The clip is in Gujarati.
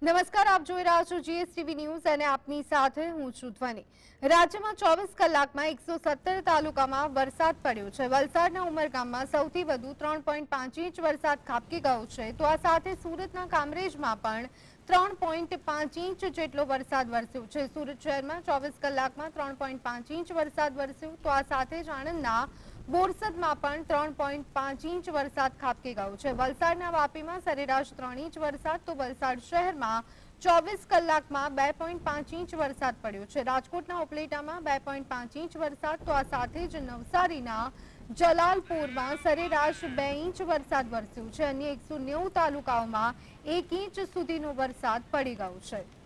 નમસ્કાર, આપ જોઈ રહ્યા છો જીએસટીવી ન્યૂઝ અને આપની સાથે હું છું ધ્વની। રાજ્યમાં 24 કલાકમાં 117 તાલુકામાં વરસાદ પડ્યો છે। વલસાડના ઉમરગામમાં સૌથી વધુ 3.5 ઇંચ વરસાદ ખાબકી ગયો છે, તો આ સાથે સુરતના કામરેજમાં પણ 3.5 ઇંચ જેટલો વરસાદ વરસ્યો છે। સુરત શહેરમાં 24 કલાકમાં 3.5 ઇંચ વરસાદ વરસ્યો, તો આ સાથે જ આણંદના બોરસદમાં પણ 3.5 ઇંચ વરસાદ ખાબકી ગયો છે। વલસાડના વાપીમાં સરેરાશ 3 ઇંચ વરસાદ, તો વલસાડ શહેરમાં 24 કલાકમાં 2.5 ઇંચ વરસાદ પડ્યો છે। રાજકોટના ઉપલેટામાં 2.5 ઇંચ વરસાદ, તો આ સાથે જ નવસારીના જલાલપુરમાં સરેરાશ 2 ઇંચ વરસાદ વરસ્યો છે। અન્ય 190 તાલુકાઓમાં 1 ઇંચ સુધીનો વરસાદ પડી ગયો છે।